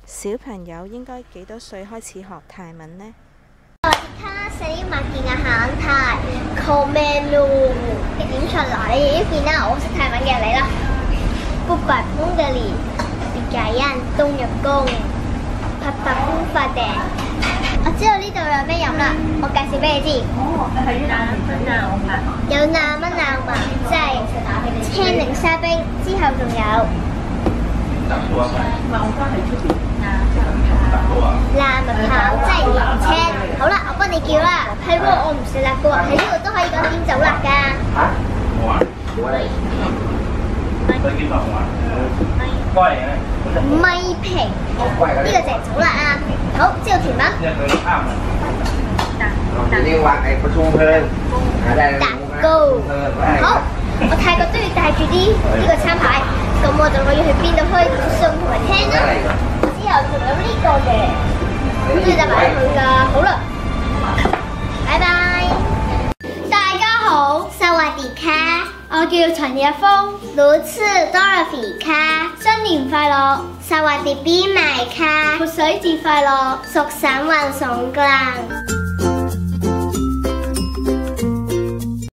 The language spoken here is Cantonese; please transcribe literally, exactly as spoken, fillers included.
小朋友應該幾多歲開始學泰文呢？ สวัสดีค่ะเซรีมากินอาหารไทยโคเมนู點出嚟？呢邊啦，我識泰文嘅嚟啦。卜白風嘅蓮，別解恩，冬入宮，拍白風發定。我知道呢度有咩飲啦，我介紹俾你知。有南乜南嘛，即係青檸沙冰，之後仲有。爛蜜桃即係鹽青，好啦，我幫你叫啦。係喎，我唔食辣嘅喎，喺呢度都可以講點走辣㗎。嚇？冇啊！你見到冇啊？龜嘅。咪皮，呢個就係走辣啊！好，知道甜嗎？ 你話係個葱香， 蛋糕。好，我泰國都要帶住啲呢個餐牌，咁我就我要去邊度開信同埋聽啦。之後仲有呢個嘅，咁你就買佢㗎。好啦，拜拜。大家好，สวัสดีค่ะ我叫陳日峰，หนูชื่อ Dorothy ค่ะ新年快樂，สวัสดีปีใหม่ค่ะ，潑水節快樂，สุขสันต์วันสงกรานต์